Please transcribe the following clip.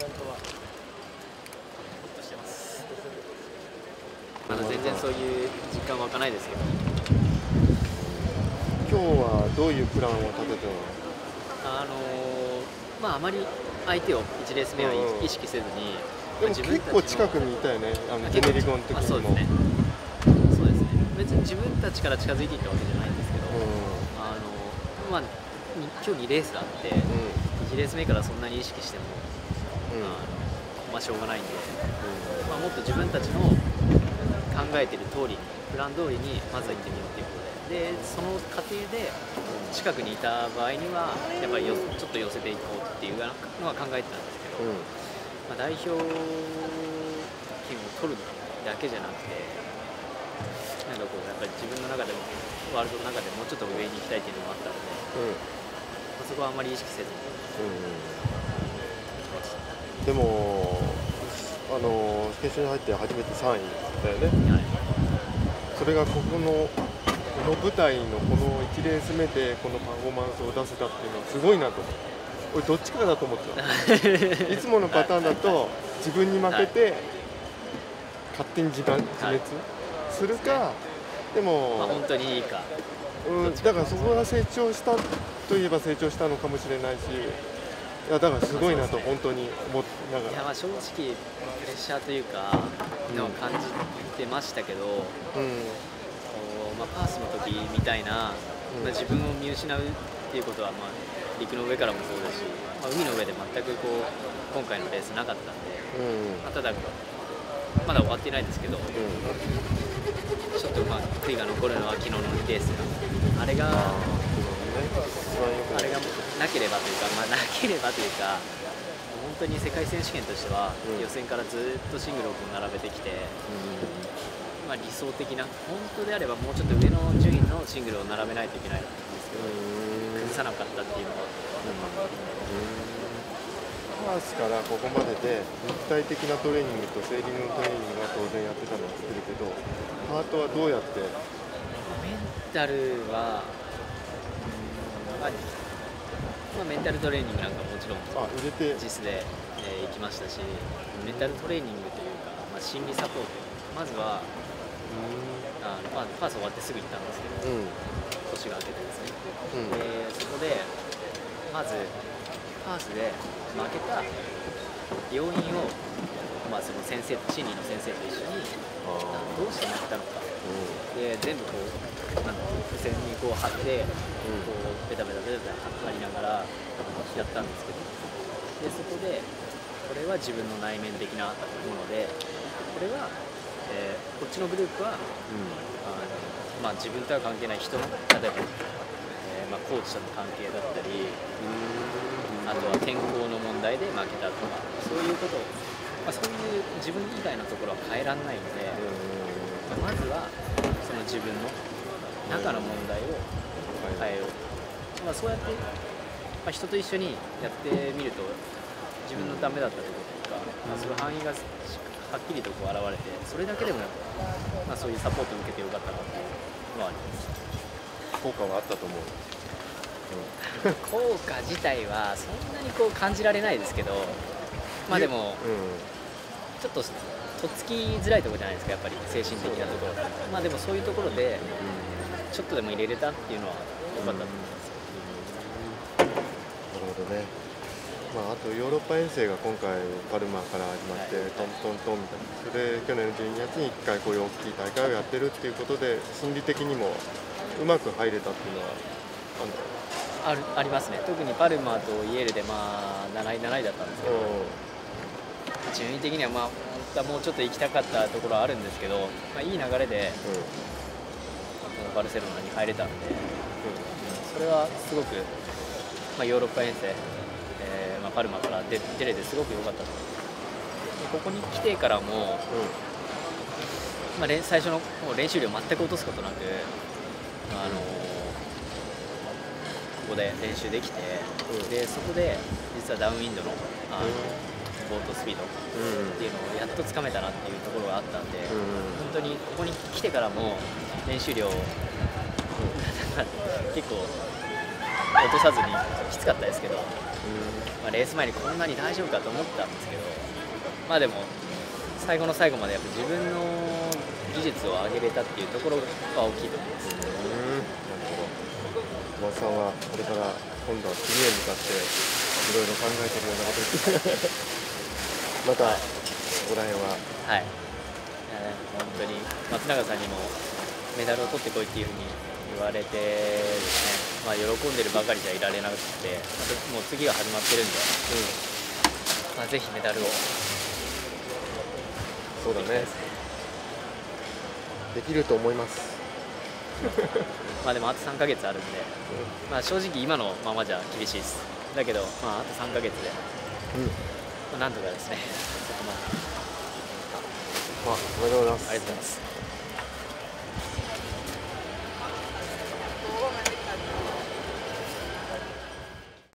してます。まだ全然そういう実感湧かないですけど。 今日はどういうプランを立ててるの？ まああまり相手を1レース目は意識せずに、 でも結構近くにいたよね、ジェネリコの時にも。 そうですね。そうですね。別に自分たちから近づいていったわけじゃないんですけど、まあ今日2レースあって、1レース目からそんなに意識しても、まあしょうがないんで、まあもっと自分たちの考えてる通りに、プラン通りにまずは行ってみようっていうことで、その過程で近くにいた場合にはやっぱりちょっと寄せていこうっていうのは考えてたんですけど、まあ代表権を取るだけじゃなくて、なんかこうやっぱり自分の中でもワールドの中でもうちょっと上に行きたいっていうのもあったので、まあそこはあまり意識せずに、 でも決勝に入って初めて3位だよね。それがこの舞台のこの1レース目でこのパフォーマンスを出せたっていうのはすごいなと思って、俺どっちかだと思ってた。いつものパターンだと自分に負けて勝手に自滅するか、でも、 まあ、本当にいいか、 だからそこが成長したといえば成長したのかもしれないし、いやだからすごいなと本当に思ってながら。 いやまあ正直プレッシャーというかのを感じてましたけど、まあ、パースの時みたいな、まあ、自分を見失うっていうことは、まあ、陸の上からもそうだし、まあ、海の上で全くこう今回のレースなかったんで、まあ、ただまだ終わってないですけど、ちょっとまあ悔いが残るのは昨日のレースがあれがなければというか、まあ、なければというか、本当に世界選手権としては予選からずっとシングルを並べてきて、まあ、理想的な、本当であればもうちょっと上の順位のシングルを並べないといけないんですけど、崩さなかったっていうのは。 パースからここまでで肉体的なトレーニングとセーリングのトレーニングは当然やってたのは知ってるけど、ハートはどうやって？ メンタルは、まあ、メンタルトレーニングなんかもちろん実質で、行きましたし、メンタルトレーニングというか、まあ、心理サポート、まずはまあ、パース終わってすぐ行ったんですけど、年が明けてですね、そこでまずパースで負けた要因を、まあ、その先生、心理の先生と一緒にどうして負けたのか、で全部こう付箋にこう貼って、こうベタベタベタベタ貼りながらやったんですけど、でそこでこれは自分の内面的なもので、これは、こっちのグループは、まあ、自分とは関係ない人の、例えば、まあ、コーチとの関係だったり、あとは天候の問題で負けたとか、そういうことを、まあ、そういう自分以外のところは変えられないので、まずはその自分の中の問題を変えよう、まあ、そうやって、まあ、人と一緒にやってみると自分のダメだったところとか、まあ、その範囲がはっきりとこう現れて、それだけでも、まあ、そういうサポートを受けてよかったなっていうのはあります。 効果はあったと思う。 効果自体はそんなにこう感じられないですけど、まあでも、ちょっととっつきづらいところじゃないですか、やっぱり精神的なところ。まあでもそういうところでちょっとでも入れれたっていうのは良かったと思います。 なるほどね。まあ、あとヨーロッパ遠征が今回パルマから始まって、トントントンみたいな、それで去年の12月に1回こういう大きい大会をやってるっていうことで、心理的にもうまく入れたっていうのはありますね。特にパルマとイエールで、まあ、7位だったんですけど、順位的には、まあ、本当はもうちょっと行きたかったところはあるんですけど、まあ、いい流れで、バルセロナに入れたんで、それはすごく、まあ、ヨーロッパ遠征、まあ、パルマから出れてすごく良かったと思います。ここに来てからも、まあ、最初の練習量全く落とすことなく、ここで練習できて、でそこで実はダウンウィンドの、ボートスピードっていうのをやっとつかめたなっていうところがあったんで、本当にここに来てからも練習量、結構落とさずにきつかったですけど、まあ、レース前にこんなに大丈夫かと思ったんですけど、まあでも最後の最後までやっぱ自分の技術を上げれたっていうところが大きいと思います。 なるほど。小松さんはこれから今度は次へ向かっていろいろ考えてるようなことですまたここら辺ははい、本当に松永さんにもメダルを取ってこいっていうふうに言われてですね、まあ、喜んでるばかりじゃいられなくて、もう次が始まってるんで、まあ、ぜひメダルを。 そうだね、できると思いますまあでもあと3ヶ月あるんで、まあ、正直今のままじゃ厳しいです。だけど、まあ、あと3ヶ月で、まあ、なんとかですね、そこまで。 おめでとうございます。 ありがとうございます。